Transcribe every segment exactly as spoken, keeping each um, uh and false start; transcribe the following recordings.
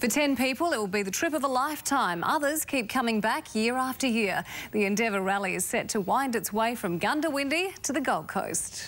For ten people, it will be the trip of a lifetime. Others keep coming back year after year. The Endeavour Rally is set to wind its way from Goondiwindi to the Gold Coast.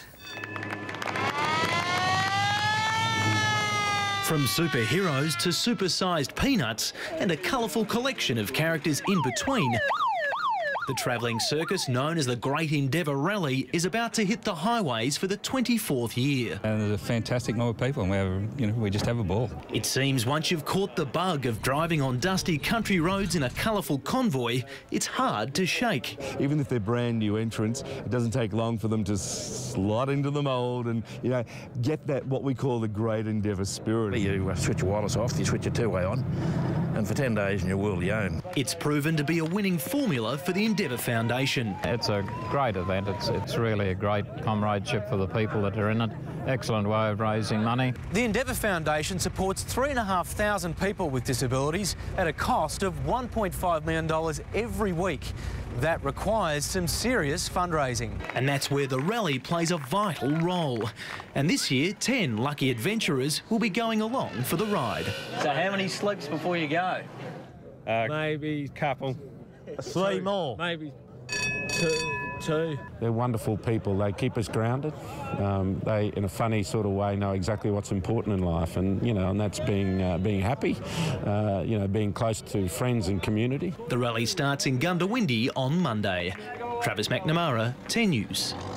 From superheroes to super-sized peanuts and a colourful collection of characters in between, the travelling circus known as the Great Endeavour Rally is about to hit the highways for the twenty-fourth year. And there's a fantastic mob of people, and we have, you know, we just have a ball. It seems once you've caught the bug of driving on dusty country roads in a colourful convoy, it's hard to shake. Even if they're brand new entrants, it doesn't take long for them to slot into the mould and, you know, get that what we call the Great Endeavour spirit. You uh, switch your wireless off, you switch your two-way on, and for ten days and you're worldly owned. It's proven to be a winning formula for the Endeavour Foundation. It's a great event. It's, it's really a great comradeship for the people that are in it. Excellent way of raising money. The Endeavour Foundation supports three thousand five hundred people with disabilities at a cost of one point five million dollars every week. That requires some serious fundraising. And that's where the rally plays a vital role. And this year, ten lucky adventurers will be going along for the ride. So how many sleeps before you go? Uh, maybe a couple. Three more? Maybe two. two. They're wonderful people. They keep us grounded. Um, they, in a funny sort of way, know exactly what's important in life, and you know, and that's being uh, being happy. Uh, you know, being close to friends and community. The rally starts in Goondiwindi on Monday. Travis McNamara, ten News.